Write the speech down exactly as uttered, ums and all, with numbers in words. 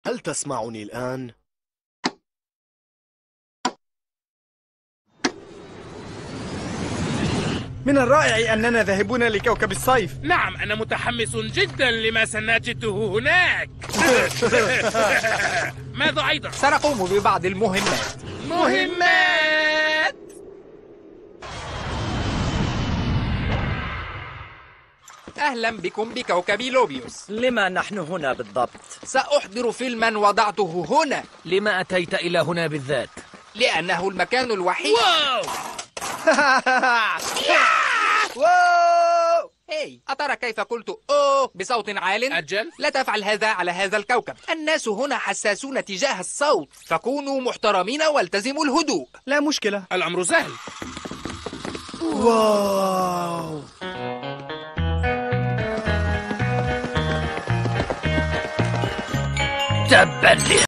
هل تسمعني الآن؟ من الرائع أننا ذاهبون لكوكب الصيف. نعم، أنا متحمس جدا لما سنجده هناك. ماذا أيضا؟ سنقوم ببعض المهمات. مهمات؟ أهلا بكم بكوكب لوبيوس. لما نحن هنا بالضبط؟ سأحضر فيلما وضعته هنا لما أتيت إلى هنا بالذات؟ لأنه المكان الوحيد. واو! واو! هاي، أترى كيف قلت أوه بصوت عال؟ أجل؟ لا تفعل هذا على هذا الكوكب. الناس هنا حساسون تجاه الصوت، فكونوا محترمين والتزموا الهدوء. لا مشكلة. الأمر سهل. واو. تبا لي.